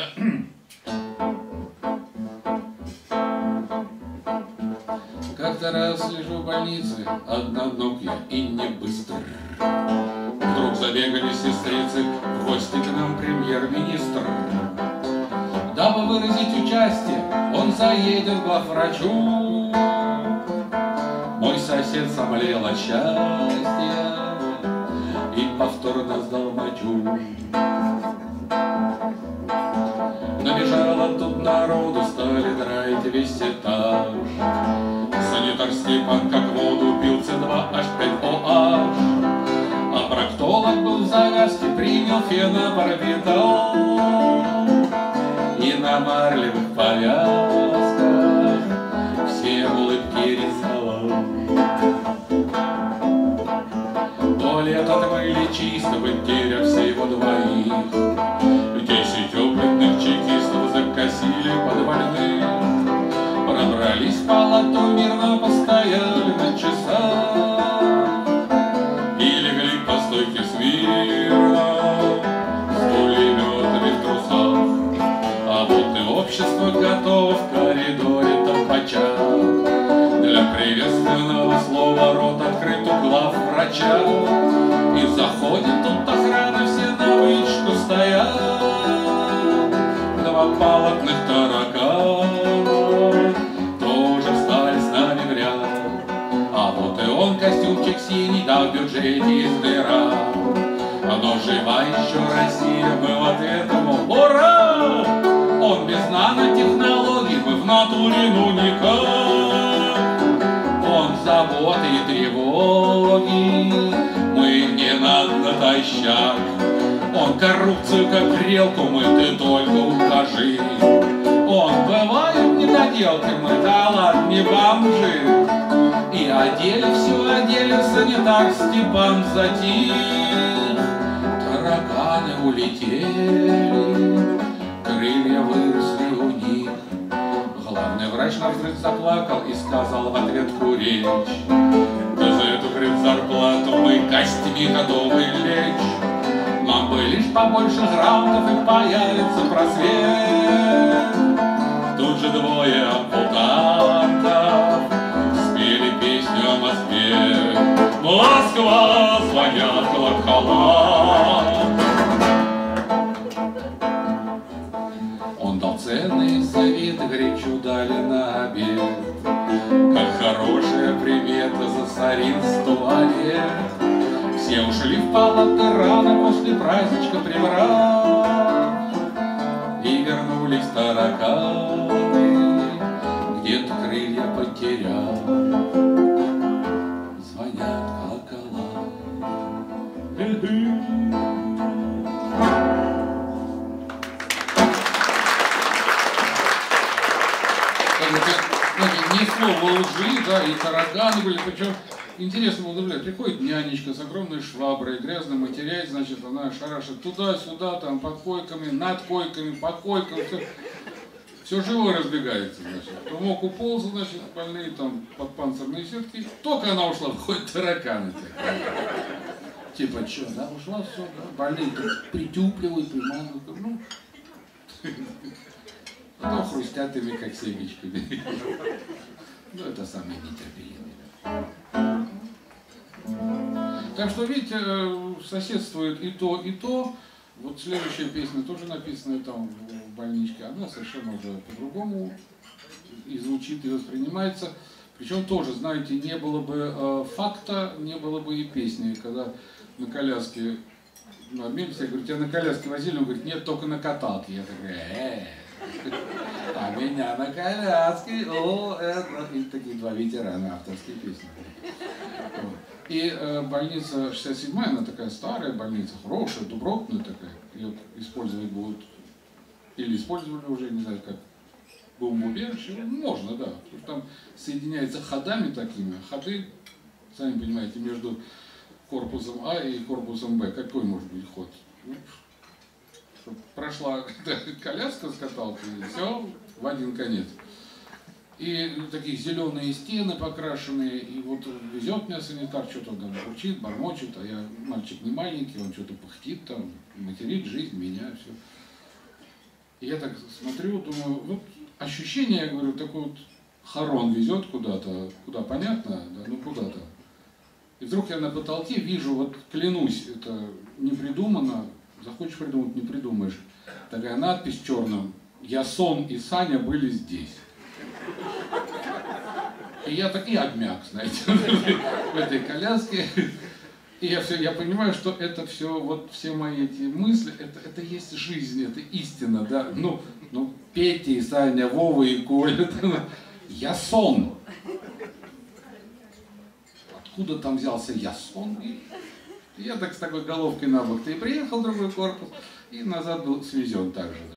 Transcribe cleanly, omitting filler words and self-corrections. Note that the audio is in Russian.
Как-то раз лежу в больнице, одноног я и не быстр. Вдруг забегали сестрицы, в гости к нам премьер-министр. Дабы выразить участие, он заедет к главврачу. Мой сосед сомлел от счастья и повторно сдал мочу. Набежало тут народу, стали драить весь этаж. Санитар Степан как воду пил С2H5OH. А проктолог был в завязке, принял фенобарбитал. И на марлевых повязках все улыбки рисовал. Туалет отмыли чисто, потеряв всего двоих. 10 опытных чекистов закосили под больных. Пробрались в палату, мирно постояли на часах и легли по стойке смирно с пулеметами в трусах. А вот и общество готово в коридоре толпача. Для приветственного слова рот открыт у главврача. И заходит тут охрана, все на вычку стоят. Два палатных таракана тоже встали с нами в ряд. А вот и он, костюмчик синий, да в бюджете есть дыра. Но жива еще Россия, мы в ответ ему ура! Он без нанотехнологий, мы в натуре ну никак. Он заботы и тревоги, мы не натощак. Он коррупцию как грелку, мы ты только укажи. Он бывают недоделки, мы да ладно не бомжи. И одели все, одели санитар Степан затих. Тараканы улетели, крылья выросли у них. Главный врач навзрыд заплакал и сказал в ответку речь: да за эту, говорит, зарплату мы костями готовы лечь. Нам бы лишь побольше грантов и появится просвет. Тут же двое ампутантов спели песню о Москве. Москва, звонят колокола. Он дал ценные советы, горячо дали на обед. Как хорошая примета засорился туалет. Все ушли в палаты рано после праздничка прибрав. И вернулись тараканы, где-то крылья потеряв. Звонят колокола. Не слово лжи, да, и тараканы были, причем интересно было наблюдать. Приходит нянечка с огромной шваброй, грязно матерясь, значит, она шарашит туда-сюда, там, под койками, над койками, по койкам, все живое разбегается, значит. Помог уполз, значит, больные там под панцирные сетки. Только она ушла, выходят тараканы. Типа, что, да, ушла, все, да, больные притюпливают, приманывают, ну, потом хрустят ими, как семечками. Ну, это самое нетерпеливое. Так что, видите, соседствует и то, и то. Вот следующая песня тоже написана там в больничке. Она совершенно уже по-другому и звучит, и воспринимается. Причем тоже, знаете, не было бы факта, не было бы и песни. Когда на коляске, ну, обменимся, я говорю, тебя на коляске возили? Он говорит, нет, только на каталке. Я такая, а меня на коляске, о, это... И такие два ветерана авторские песни. Вот. И больница 67-я, она такая старая больница, хорошая, добротная такая. Ее использовать будут, или использовали уже, не знаю как, бомбоубежище. Можно, да. Потому что там соединяется ходами такими. Ходы, сами понимаете, между корпусом А и корпусом Б. Какой может быть ход? Чтобы прошла коляска с каталкой, и все, в один конец. И такие зеленые стены покрашенные, и вот везет меня санитар, что-то там бурчит, бормочет, а я мальчик не маленький, он что-то пыхтит там, материт жизнь, меня, все. И я так смотрю, думаю, вот ощущение, я говорю, такой вот хорон везет куда-то, куда понятно, да, ну куда-то. И вдруг я на потолке вижу, вот клянусь, это не придумано, захочешь придумать, не придумаешь. Такая надпись черным: Ясон и Саня были здесь. И я так и обмяк, знаете, в этой коляске. И я понимаю, что это все, вот все мои эти мысли, это есть жизнь, это истина, да. Ну, Петя и Саня, Вова и Коля, Ясон. Откуда там взялся Ясон? И я так с такой головкой на бок-то и приехал в другой корпус, и назад был свезен также.